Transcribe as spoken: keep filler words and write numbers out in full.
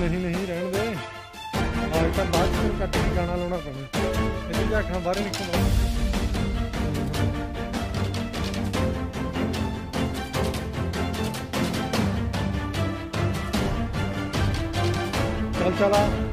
नहीं नहीं रहने दे आज तक बाद में कट के गाना लाना पैना इतनी जाखा बाहर निकल चल चला